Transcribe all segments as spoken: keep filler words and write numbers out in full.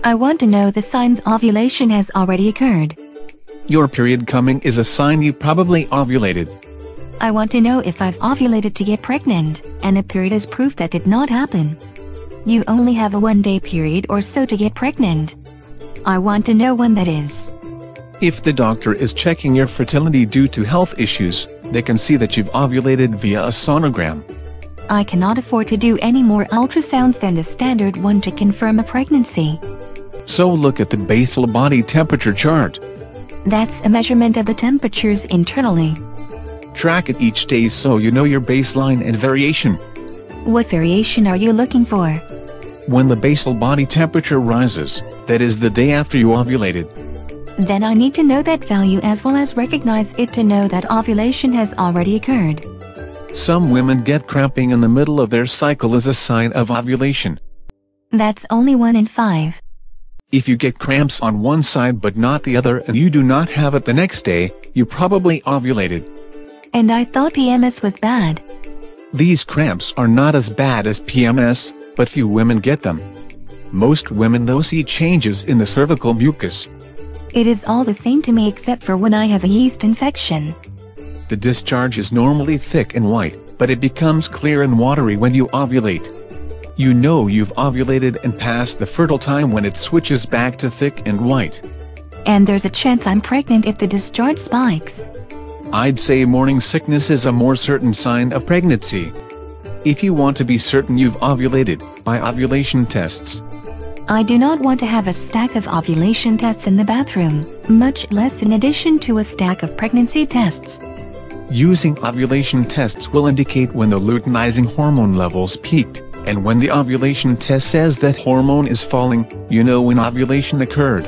I want to know the signs ovulation has already occurred. Your period coming is a sign you probably ovulated. I want to know if I've ovulated to get pregnant, and a period is proof that did not happen. You only have a one-day period or so to get pregnant. I want to know when that is. If the doctor is checking your fertility due to health issues, they can see that you've ovulated via a sonogram. I cannot afford to do any more ultrasounds than the standard one to confirm a pregnancy. So look at the basal body temperature chart. That's a measurement of the temperatures internally. Track it each day so you know your baseline and variation. What variation are you looking for? When the basal body temperature rises, that is the day after you ovulated. Then I need to know that value as well as recognize it to know that ovulation has already occurred. Some women get cramping in the middle of their cycle as a sign of ovulation. That's only one in five. If you get cramps on one side but not the other and you do not have it the next day, you probably ovulated. And I thought P M S was bad. These cramps are not as bad as P M S, but few women get them. Most women though see changes in the cervical mucus. It is all the same to me except for when I have a yeast infection. The discharge is normally thick and white, but it becomes clear and watery when you ovulate. You know you've ovulated and passed the fertile time when it switches back to thick and white. And there's a chance I'm pregnant if the discharge spikes. I'd say morning sickness is a more certain sign of pregnancy. If you want to be certain you've ovulated, buy ovulation tests. I do not want to have a stack of ovulation tests in the bathroom, much less in addition to a stack of pregnancy tests. Using ovulation tests will indicate when the luteinizing hormone levels peaked, and when the ovulation test says that hormone is falling, you know when ovulation occurred.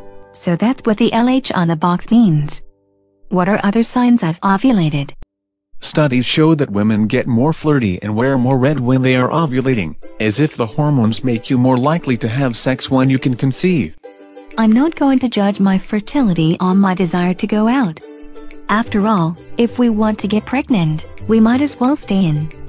So that's what the L H on the box means. What are other signs I've ovulated? Studies show that women get more flirty and wear more red when they are ovulating, as if the hormones make you more likely to have sex when you can conceive. I'm not going to judge my fertility on my desire to go out. After all, if we want to get pregnant, we might as well stay in.